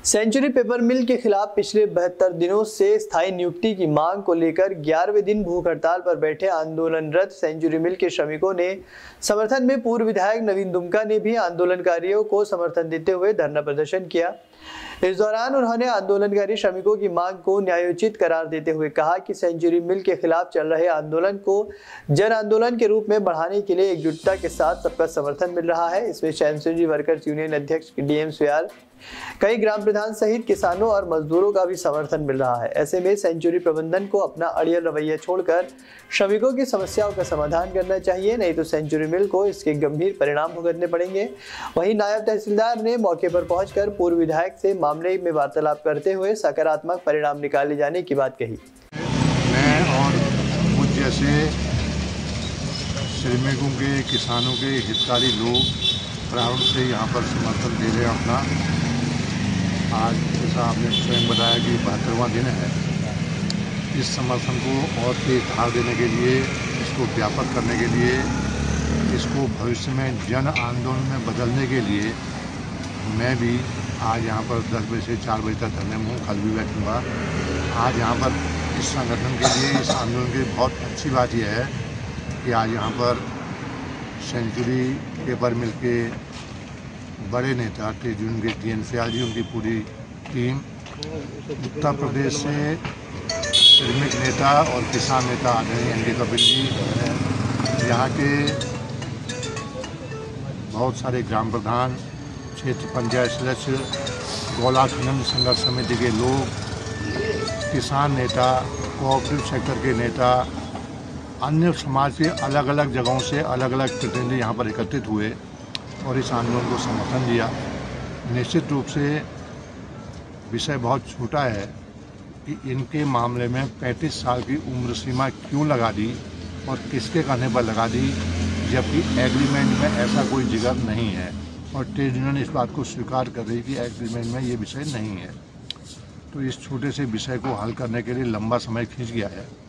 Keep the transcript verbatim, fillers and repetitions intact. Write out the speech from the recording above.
Century paper मिल के खिलाफ पिछले बहत्तर दिनों से स्थायी नियुक्ति की मांग को लेकर ग्यारहवें दिन भूख हड़ताल पर बैठे आंदोलनरत सेंचुरी मिल के श्रमिकों ने समर्थन में पूर्व विधायक नवीन दुमका ने भी आंदोलनकारियों को समर्थन देते हुए धरना प्रदर्शन किया। इस दौरान उन्होंने आंदोलनकारी श्रमिकों की मांग को न्यायोचित करार देते हुए कहा कि सेंचुरी मिल के खिलाफ चल रहे आंदोलन को जन आंदोलन के रूप में बढ़ाने के लिए एकजुटता के साथ सबका समर्थन मिल रहा है। इसमें सेंचुरी वर्कर्स यूनियन अध्यक्ष डीएम सुयाल, कई ग्राम प्रधान सहित किसानों और मजदूरों का भी समर्थन मिल रहा है। ऐसे में सेंचुरी प्रबंधन को अपना अड़ियल रवैया छोड़कर श्रमिकों की समस्याओं का समाधान करना चाहिए, नहीं तो सेंचुरी मिल को इसके गंभीर परिणाम भुगतने पड़ेंगे। वहीं नायब तहसीलदार ने मौके पर पहुंचकर पूर्व विधायक से मामले में वार्तालाप करते हुए सकारात्मक परिणाम निकाले जाने की बात कही। मैं और मुझ जैसे श्रमिकों के, किसानों के हितकारी लोग प्रारंभ से यहाँ पर समर्थन दे रहे हैं अपना। आज जैसा आपने स्वयं बताया कि बहत्तरवां दिन है, इस समर्थन को और तेज धार देने के लिए, इसको व्यापक करने के लिए, इसको भविष्य में जन आंदोलन में बदलने के लिए मैं भी आज यहाँ पर दस बजे से चार बजे तक धरने में हूँ, कल भी बैठूँगा। आज यहाँ पर इस संगठन के लिए, इस आंदोलन की बहुत अच्छी बात यह है कि आज यहाँ पर सेंचुरी पेपर मिल के बड़े नेता ट्रेड यूनियन के डी एन सुयाल जी, उनकी पूरी टीम, उत्तर प्रदेश से श्रमिक नेता और किसान नेता आदरणीय एन डी कपिल जी, यहाँ के बहुत सारे ग्राम प्रधान, क्षेत्र पंचायत सदस्य, गौला खनन संघर्ष समिति के लोग, किसान नेता, कोऑपरेटिव सेक्टर के नेता, अन्य समाज के अलग अलग जगहों से अलग अलग प्रतिनिधि यहाँ पर एकत्रित हुए और इस आंदोलन को समर्थन दिया। निश्चित रूप से विषय बहुत छोटा है कि इनके मामले में पैंतीस साल की उम्र सीमा क्यों लगा दी और किसके कहने पर लगा दी, जबकि एग्रीमेंट में ऐसा कोई जिक्र नहीं है और ट्रेड यूनियन इस बात को स्वीकार कर रही कि एग्रीमेंट में ये विषय नहीं है। तो इस छोटे से विषय को हल करने के लिए लंबा समय खींच गया है।